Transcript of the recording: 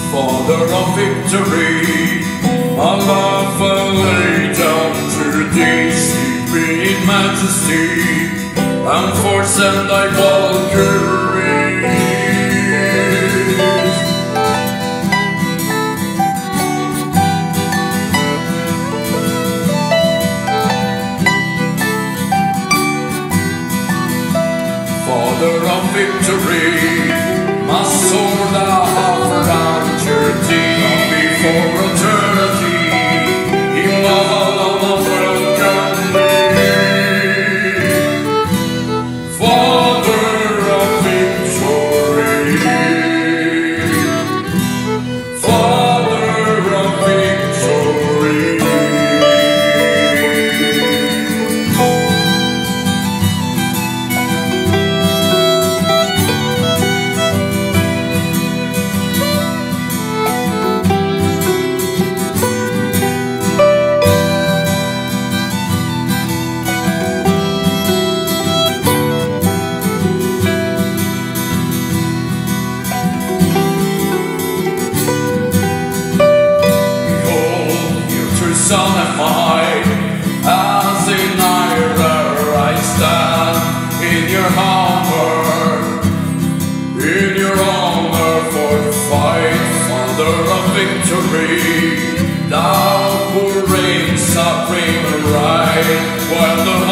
Father of victory, my love I lay down to thee, sleeping in majesty, and force and thy Valkyries. Father of victory, my sword I offer unto thee before eternity. In love alone welcome me. Father of victory, Father of victory. Son am I, as in Ira I stand in your honor for the fight, Father of victory. Thou who reigns supreme and right, while the